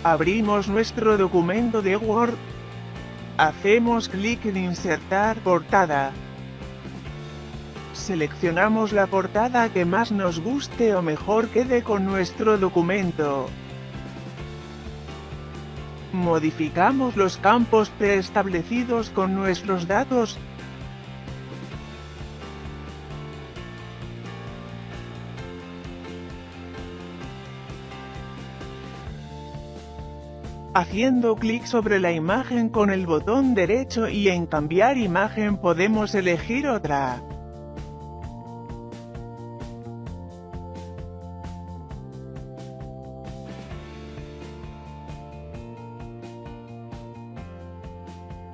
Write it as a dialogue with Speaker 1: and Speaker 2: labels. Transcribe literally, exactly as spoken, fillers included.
Speaker 1: Abrimos nuestro documento de Word. Hacemos clic en Insertar portada. Seleccionamos la portada que más nos guste o mejor quede con nuestro documento. Modificamos los campos preestablecidos con nuestros datos. Haciendo clic sobre la imagen con el botón derecho y en cambiar imagen podemos elegir otra.